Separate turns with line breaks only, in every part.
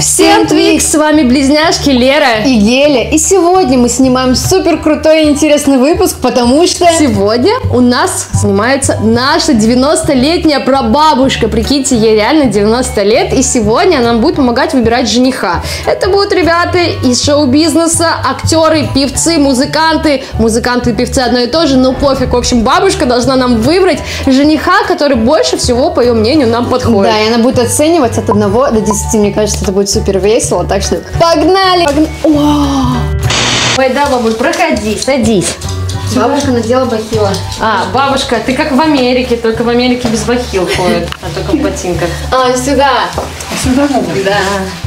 Всем Твикс! С вами близняшки Лера
и Геля. И сегодня мы снимаем супер крутой и интересный выпуск, потому что
сегодня у нас снимается наша 90-летняя прабабушка. Прикиньте, ей реально 90 лет, и сегодня она нам будет помогать выбирать жениха. Это будут ребята из шоу-бизнеса, актеры, певцы, музыканты. Музыканты и певцы одно и то же, но пофиг. В общем, бабушка должна нам выбрать жениха, который больше всего, по ее мнению, нам подходит.
Да, и она будет оценивать от 1 до 10. Мне кажется, это будет супер весело, так что погнали!
Ой, да, бабуль, проходи, садись.
Бабушка надела бахила.
Бабушка, ты как в Америке, только в Америке без бахил ходит, а только в ботинках.
Сюда.
Сюда надо?
Да.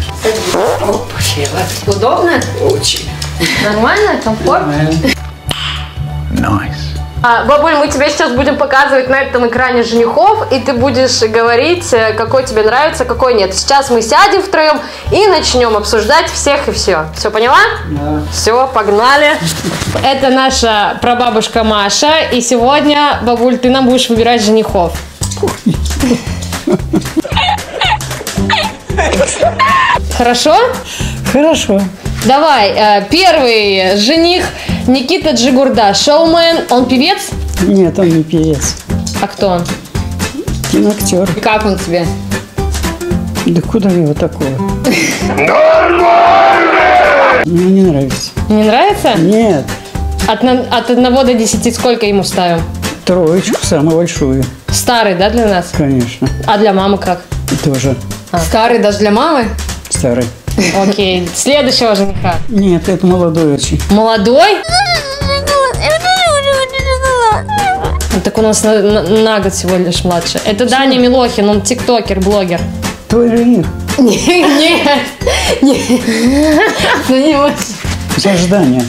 Садись.
Удобно?
Очень.
Нормально? Комфортно?
Nice.
Бабуль, мы тебе сейчас будем показывать на этом экране женихов, и ты будешь говорить, какой тебе нравится, какой нет. Сейчас мы сядем втроем и начнем обсуждать всех и все. Все поняла?
Да.
Все, погнали. Это наша прабабушка Маша, и сегодня, бабуль, ты нам будешь выбирать женихов. Хорошо?
Хорошо.
Давай, первый жених Никита Джигурда, шоумен, он певец?
Нет, он не певец.
А кто он?
Киноактер.
И как он тебе?
Да куда его такого? Мне не нравится.
Не нравится?
Нет.
От 1 до 10 сколько ему ставим?
3, самую большую.
Старый, да, для нас?
Конечно.
А для мамы как?
И тоже
Старый даже для мамы?
старый.
Окей, следующего жениха.
Нет, это молодой очень.
Молодой? Так у нас на год всего лишь младше. Это Даня Милохин, он тиктокер, блогер.
Твой жених.
Нет. Ну не очень.
Заждание.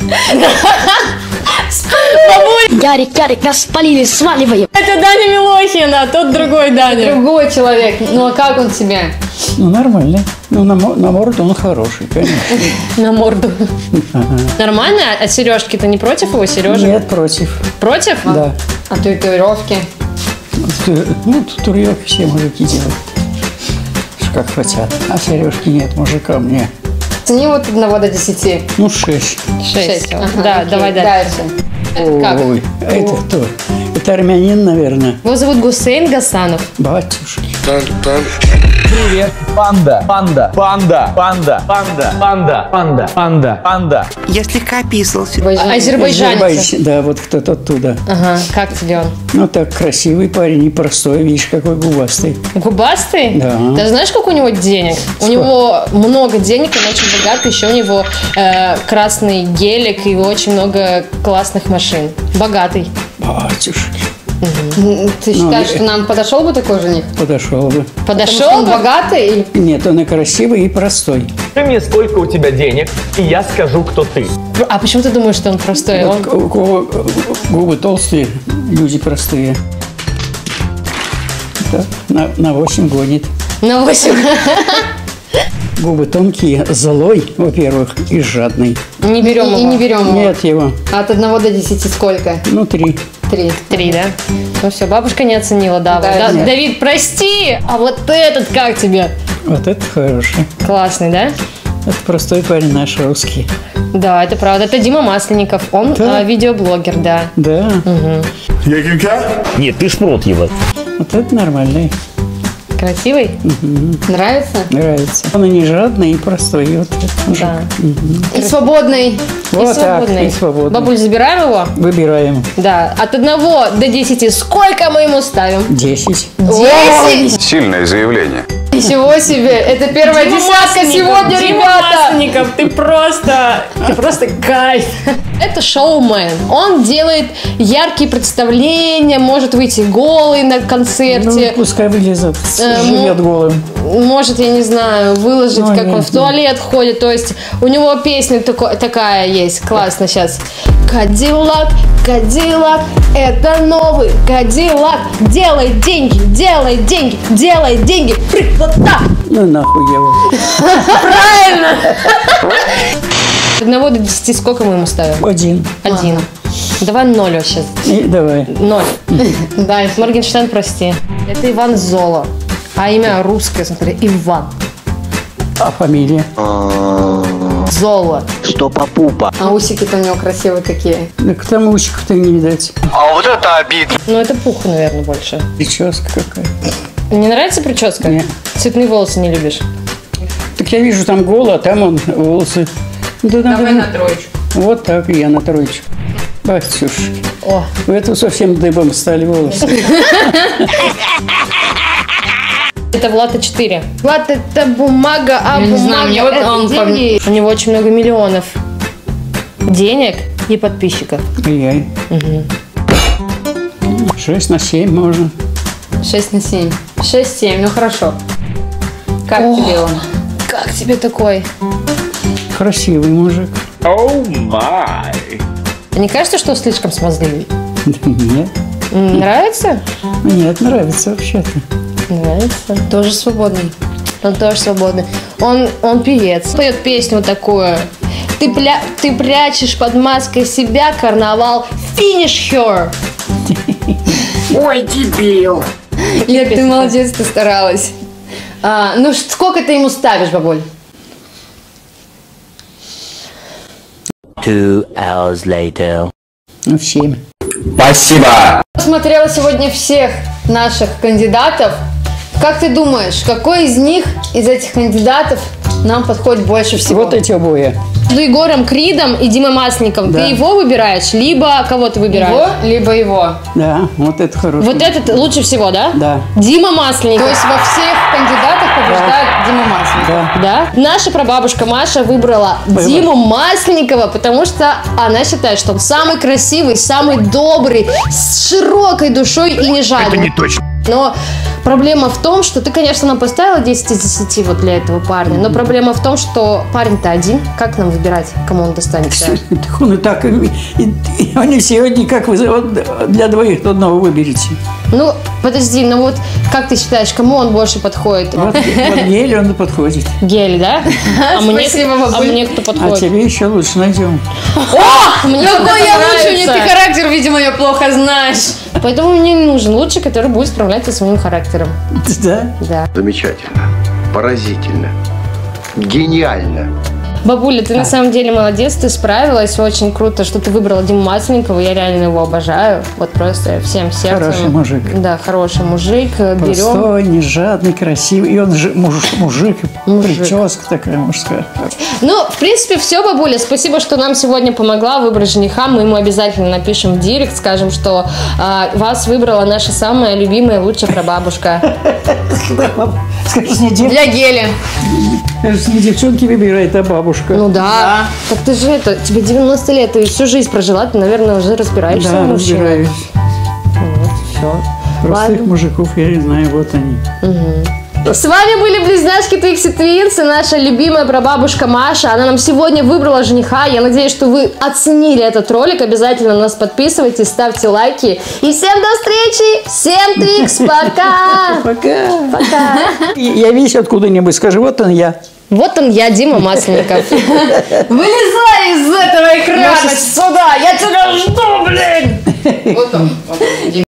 Ярик, нас спалили, сваливаем.
Это Даня Милохин, а тот другой Даня.
Другой человек. Ну а как он тебе?
Ну, нормальный. Ну, на морду он хороший, конечно.
На морду.
Ага.
Нормально? А сережки ты не против его, Сережа?
Нет, против.
Против?
Да.
А татуировки?
Ну, татуировки все мужики делают. Как хотят. А сережки нет, мужикам нет.
Цени вот от 1 до 10.
Ну, 6.
6.
Ага,
Да,
окей,
давай дальше.
Это как?
Ой, а это кто? Это армянин, наверное.
Его зовут Гусейн Гасанов.
Батюшки.
Привет, панда, панда, панда, панда, панда, панда, панда, панда, панда.
Я слегка описался.
Азербайджанец.
Да, вот кто-то оттуда.
Ага, как тебе он?
Ну, так, красивый парень, непростой. Видишь, какой губастый.
Губастый?
Да.
Ты знаешь, сколько у него денег? У него много денег, он очень богатый. Еще у него красный гелик и очень много классных машин. Богатый.
Батюшки.
Ты считаешь, что нам подошел бы такой жених?
Подошел бы.
Подошел
Он
бы?
богатый?
Нет, он и красивый, и простой.
Скажи мне, сколько у тебя денег, и я скажу, кто ты.
А почему ты думаешь, что он простой?
Вот у кого губы толстые, люди простые. Так, на 8 гонит.
На 8.
Губы тонкие, злой, во-первых, и жадный.
Не берем
И
его.
не берем его.
Нет его.
А от 1 до 10 сколько?
Ну, 3.
3.
3, да? Ну все, бабушка не оценила, да.
Да, нет.
Давид, прости! А вот этот как тебе?
Вот это хороший.
Классный, да?
Это простой парень наш русский.
Да, это правда. Это Дима Масленников. Он
Да.
видеоблогер, да.
Да,
Нет, ты шпрот его.
вот это нормальный.
Красивый?
Нравится?
Нравится. Он и не жадный, и простой. И вот этот мужик.
Да.
И свободный.
И
Вот
свободный.
так, и свободный.
Бабуль, забираем его?
Выбираем.
Да. От 1 до 10 сколько мы ему ставим?
10.
10?
Сильное заявление.
Ничего себе! Это первая десятка сегодня, ребята!
Масленников, ты просто кайф. Это шоумен. Он делает яркие представления, может выйти голый на
Ну,
концерте.
пускай вылезет, живет голым.
Может, я не знаю, выложить,
Ну,
как он
нет,
в туалет ходит. То есть у него песня такая есть, классно сейчас. Кадиллак, Кадиллак, это новый Кадиллак. Делай деньги, делай деньги, делай деньги. Вот так.
Ну, нахуй его.
Правильно. От 1 до 10 сколько мы ему ставим?
1.
1. Давай 0 сейчас.
И давай.
0.
Дальше.
Моргенштерн, прости. Это Иван Золо. А имя русское, смотри, Иван.
А фамилия?
Золо.
Стопа-пупа.
А усики-то у него красивые какие.
Так там усиков-то и не видать.
А вот это обидно.
Ну, это пух, наверное, больше.
Прическа какая.
Не нравится прическа?
Нет.
Цветные волосы не любишь?
Так я вижу, там голо, а там он волосы. Да,
Давай на троечку.
Вот так и я на троечку. Батюшки.
О,
У этого совсем дыбом стали волосы.
это Влад А4. Влад, это бумага, а
Я не
бумага
знаю, мне вот
это
он
деньги. У него очень много миллионов денег и подписчиков.
Ай-яй. 6 на 7 можно.
6 на 7. 6-7, ну хорошо. Как тебе он?
Как тебе такой?
Красивый мужик.
Не кажется, что слишком смазливый?
Нет.
Нравится?
Нет, нравится вообще-то.
Нравится.
Тоже свободный.
Он тоже свободный. Он певец. Поет песню такую. Ты прячешь под маской себя карнавал. Finish her.
Ой, дебил.
Лер, ты молодец, ты старалась. Ну, сколько ты ему ставишь, бабуль?
2 hours later.
Ну, в 7.
Спасибо.
Посмотрела сегодня всех наших кандидатов. Как ты думаешь, какой из них, из этих кандидатов, нам подходит больше всего?
Вот эти обои.
Между Егором Кридом и Димой Масленниковым.
Да.
Ты его выбираешь, либо кого ты выбираешь?
Его, либо его.
Да, вот это хороший.
Вот этот лучше всего, да?
Да.
Дима
То
Масленников.
есть во всех кандидатах побеждает Дима Масленников.
Да.
Да? Наша прабабушка Маша выбрала Диму Масленникова, потому что она считает, что он самый красивый, самый добрый, с широкой душой и не жадный.
Это не точно.
Но проблема в том, что ты, конечно, нам поставила 10 из 10 вот для этого парня, но проблема в том, что парень-то один. Как нам выбирать, кому он достанется?
Так он и так, и они сегодня, как вы вот для двоих одного выберете.
Ну, подожди, ну вот как ты считаешь, кому он больше подходит?
Вот Гель он подходит.
Гель, да? А мне,
Спасибо,
а
бабуль.
мне кто
А
подходит?
тебе еще лучше найдем.
Мне
Какой я лучше,
нравится.
ты характер, видимо, я плохо знаешь.
Поэтому мне не нужен лучший, который будет справляться со своим характером.
Да?
Да.
Замечательно, поразительно, гениально.
Бабуля, ты на самом деле молодец, ты справилась, очень круто, что ты выбрала Диму Масленникова, я реально его обожаю, вот просто всем сердцем.
Хороший мужик.
Да, хороший мужик, берем.
Простой, не жадный, красивый. И он же мужик, прическа такая мужская.
Ну, в принципе, все, бабуля, спасибо, что нам сегодня помогла выбрать жениха, мы ему обязательно напишем в директ, скажем, что вас выбрала наша самая любимая, лучшая прабабушка.
Скажи, не
Для геля.
девчонки выбирает, а бабушка.
Ну да. Так ты же тебе 90 лет, ты всю жизнь прожила, ты, наверное, уже разбираешься
Да,
в мужчинах.
разбираюсь.
Вот, все.
Простых мужиков я не знаю, вот они.
С вами были близняшки Твикси Твинс и наша любимая прабабушка Маша. Она нам сегодня выбрала жениха. Я надеюсь, что вы оценили этот ролик. Обязательно на нас подписывайтесь, ставьте лайки. И всем до встречи! Всем Твикс! Пока!
Пока.
Пока!
Явись откуда-нибудь, скажи, вот он я.
Вот он я, Дима Масленников.
Вылезай из этого экрана сюда! Я тебя жду, блин! Вот он.